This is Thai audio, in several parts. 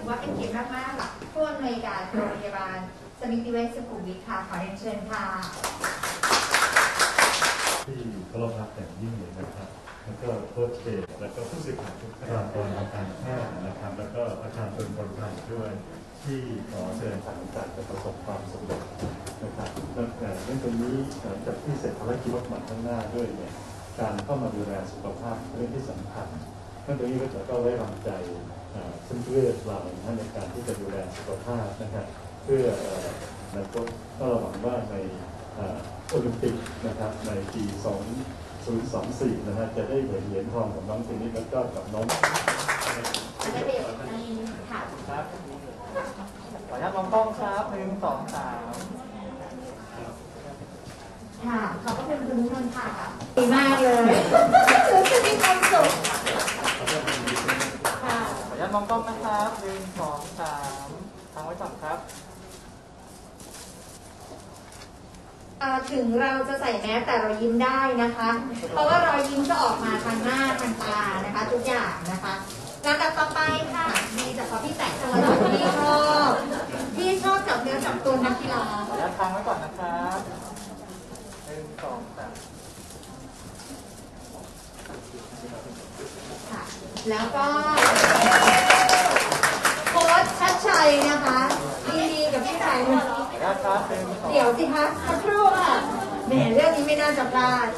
อว่าเป็นเกียรติมากๆผู้อำนวยการโรงพยาบาลสมิติเวชสุขุมวิทค่ะขอเรียนเชิญค่ะที่เคารพรักอย่างยิ่งเลยนะครับแล้วก็โค้ชเอกแล้วก็ผู้สื่อข่าวทุกท่านทางการแพทย์นะครับแล้วก็ประชาชนคนไทยด้วยที่ขอแสดงความการประสบความสำเร็จนะครับแล้วแต่เรื่องตรงนี้หลังจากที่เสร็จภารกิจวันใหม่ข้างหน้าด้วยเนี่ยการเข้ามาดูแลสุขภาพเป็นเรื่องที่สำคัญเรื่องตรงนี้ก็ไว้วางใจเพื่อนๆเราในการที่จะดูแลสุขภาพนะครับเพื่ออนาคตก็หวังว่าในโอลิมปิกนะครับในปี 2024 นะฮะจะได้เหรียญทองของน้องเทนนิสแล้วก็กับน้องได้ประโยชน์ค่ะครับขออนุญาตมองกล้องครับ1 2 3 ค่ะขอบคุณคุณนนท์ค่ะดีมากเลยรู้สึกมีความสุขค่ะขออนุญาตมองกล้องนะครับ1 2 3ทางไว้ก่อนครับถึงเราจะใส่แมสแต่เรายิ้มได้นะคะเพราะว่ารอยยิ้มจะออกมาทางหน้าทางตานะคะทุกอย่างนะคะลำดับต่อไปค่ะมีแต่พอพี่แต่งตัวที่ชอบจับเนื้อจับตัวนักกีฬาขออนุญาตทางไว้ก่อนนะครับ1 2 3 ค่ะแล้วก็โค้ชชัดชัยนะคะยินดีกับพี่ชายเดี๋ยวสิคะสักครู่ค่ะแหมเรื่องนี้ไม่น่าจะพลาด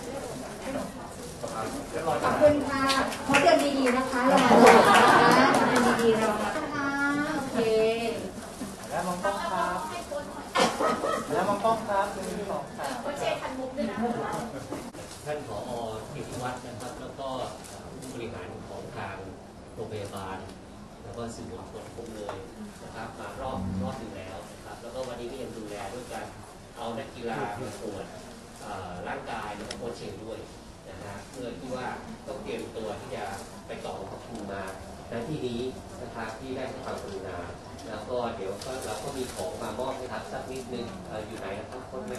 ขอบคุณค่ะขอเดินดีๆนะคะเรามาดูนะคะเดินดีๆเรานะคะโอเคแล้วมองกล้องครับแล้วมองกล้องครับ1 2 3 โอเคทันมุกด้วยนะท่านผอ.กิติวัฒน์นะครับแล้วก็ผู้บริหารของทางโรงพยาบาลแล้วก็สื่อมวลชนคงเลยนะครับมารอบนึงแล้วนะครับแล้วก็วันนี้ก็ยังดูแลด้วยการเอานักกีฬามาตรวจร่างกายแล้วก็โค้ชเชงด้วยนะฮะเพื่อที่ว่าต้องเตรียมตัวที่จะไปต่อกับครูมาณที่นี้นะครับที่ได้ความกรุณาแล้วก็เดี๋ยวเราก็มีของมามอบให้ครับสักนิดนึงอยู่ไหนนะครับโค้ชแม่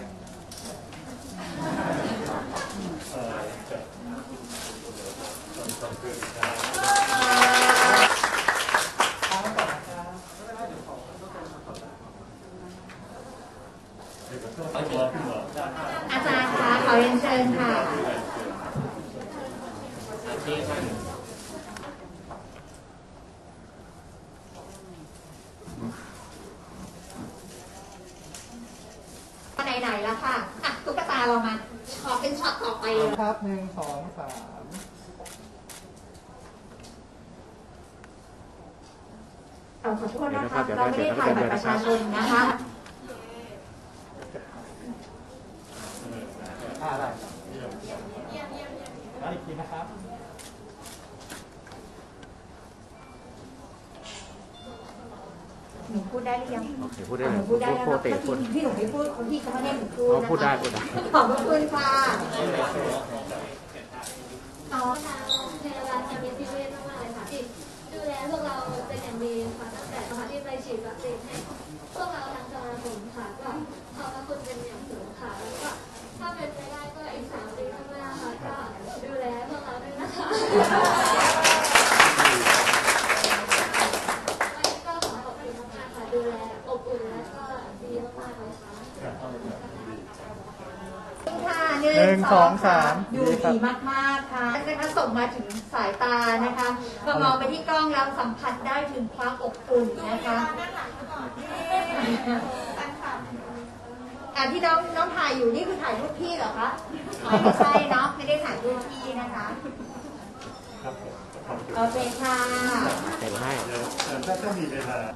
อาจารย์คะขอเรียนเชิญค่ะไหนๆแล้วค่ะตุ๊กตาเรามาขอเป็นช็อตต่อไปครับ1 2 3 ขอโทษนะคะเราไม่ได้ถ่ายบัตรประชาชนนะคะได้แล้วอีกทีนะครับหนูพูดได้หรือยังโอเคพูดได้เลยหนูพูดได้แล้วนะพี่หนูไม่พูดพี่เขาไม่ให้หนูพูดนะคะพูดได้ขอบคุณค่ะในร้านจะมีซีเรียสมากๆเลยค่ะที่ดูแลพวกเราเป็นอย่างดีค่ะตั้งแต่ตอนที่ไปฉีดวัคซีนให้พวกเราทางสมาคมค่ะก็ขอบคุณเป็นอย่างสูงค่ะแล้วก็ถ้าเป็นไปได้ก็อีก3 ปีข้างหน้าค่ะก็ดูแลพวกเราด้วยนะคะวันนี้ก็ขอขอบคุณมากๆค่ะดูแลอบอุ่นและก็ดีมากๆเลยค่ะ 1 2 3 ดูดีมากๆค่ะนะคะส่งมาถึงสายตานะคะพอมองไปที่กล้องแล้วสัมผัสได้ถึงความอบอุ่นนะคะที่น้องถ่ายอยู่นี่คือถ่ายรูปพี่เหรอคะไม่ใช่เนาะไม่ได้ถ่ายรูปพี่นะคะโอเคค่ะแต่งให้ถ้ามีเวลา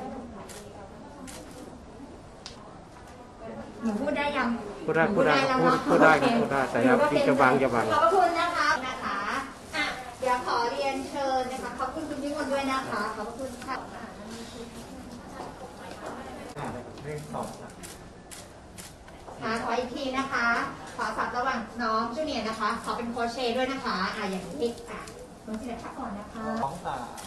หนูพูดได้ยังพูดได้แต่อย่าพี่จะวางขอบคุณนะคะเดี๋ยวขอเรียนเชิญนะคะขอบคุณคุณยิ่งวันด้วยนะคะขอบคุณค่ะขออีกทีนะคะขอสับระหว่างน้องจูเนียร์นะคะขอเป็นโค้ชเชด้วยนะคะอย่างนี้น้องจีน่าก่อนนะคะ 2 3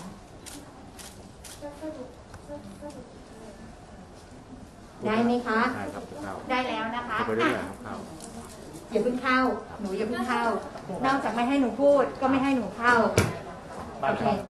ได้ไหมคะได้ครับได้แล้วนะคะอย่าเพิ่งเข้าหนูอย่าเพิ่งเข้านอกจากไม่ให้หนูพูดก็ไม่ให้หนูเข้าโอเค